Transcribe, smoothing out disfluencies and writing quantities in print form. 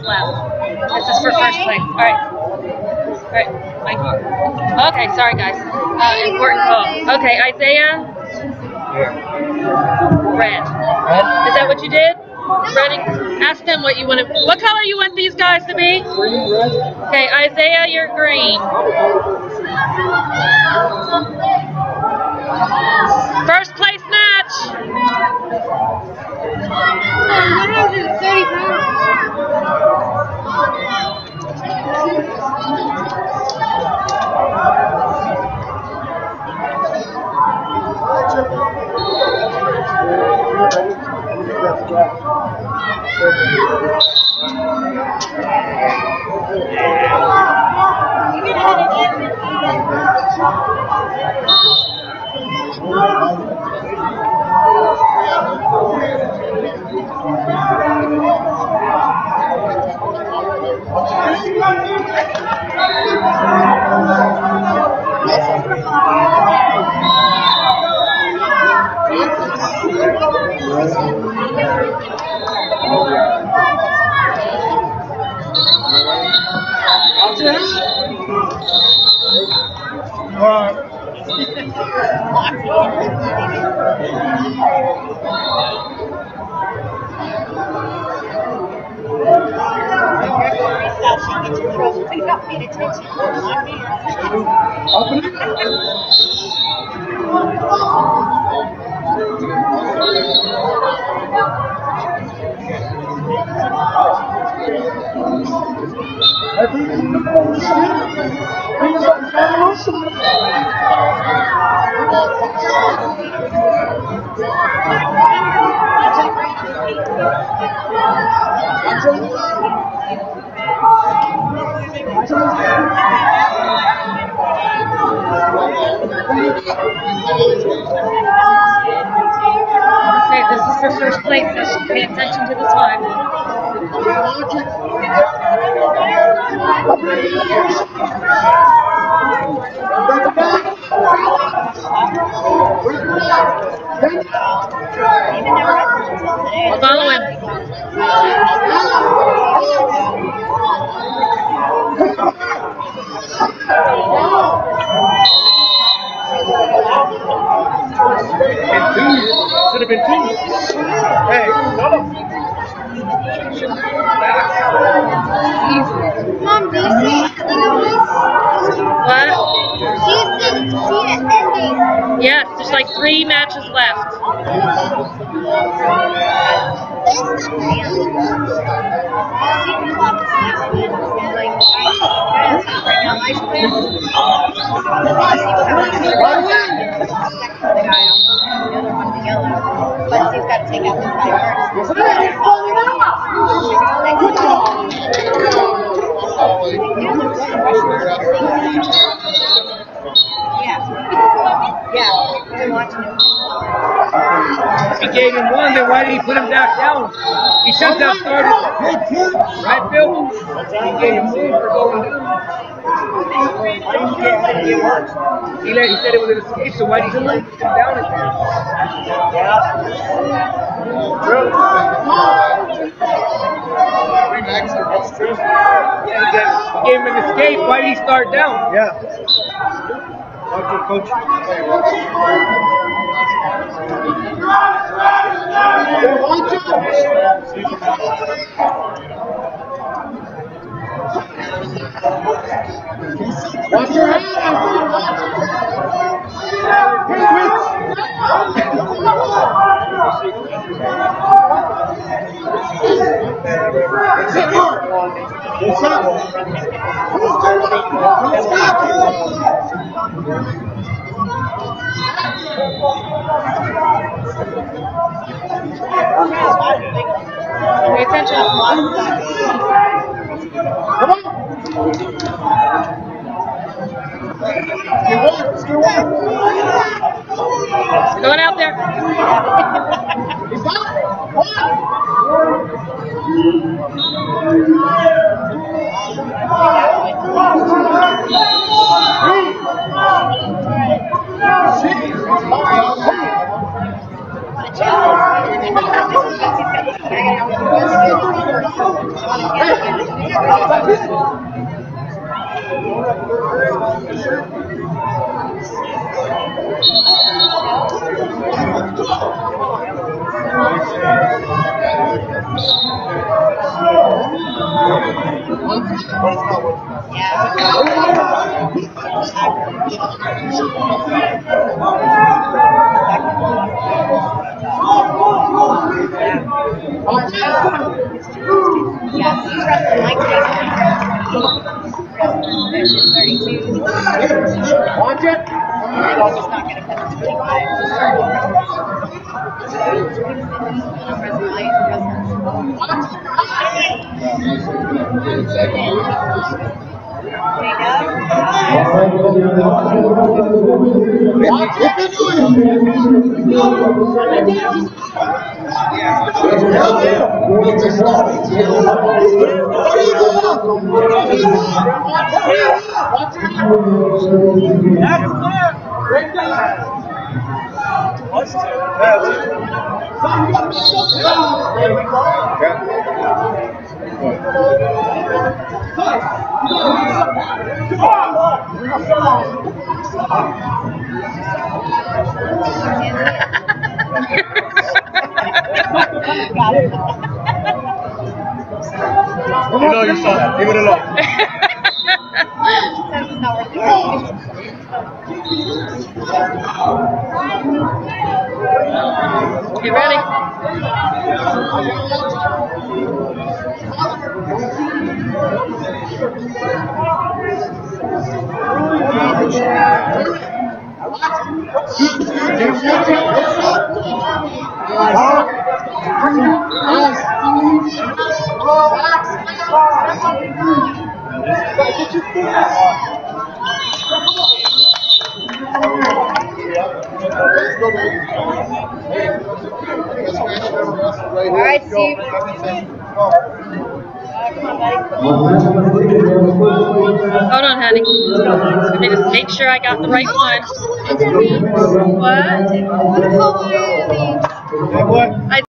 left. This is for first place. All right. Okay, sorry guys. Important call. Okay, Isaiah. Red. Is that what you did? Ready? Ask them what you want to. What color you want these guys to be? Green, red. Okay, Isaiah, you're green. First place match. 130 pounds. Okay, this is for first place, so pay attention to the time. Follow him. Should have been 2. Hey, no. Mom, do you see it? What? Do you see it ending? Yes, there's like 3 matches left. But he's got to take out this guy first. Yeah, I'm watching him. He gave him 1, then why did he put him back down? He should have started. Right, Bill? He gave him 1 for going down. He said it was an escape, so why did he put him down again? Yeah. He gave him an escape. Why did he start down? Yeah. Coach. Watch your hands. Pay attention. Come on. Going out there. Yeah, he's wrestling like crazy. 32. Watch it. He's just not going to cut to 25. You know your son. Leave it alone. Says it's not worth it. Get ready. All right, Steve. Come on, buddy. Hold on, honey. Let me just make sure I got the right one. What? What color are these? What? I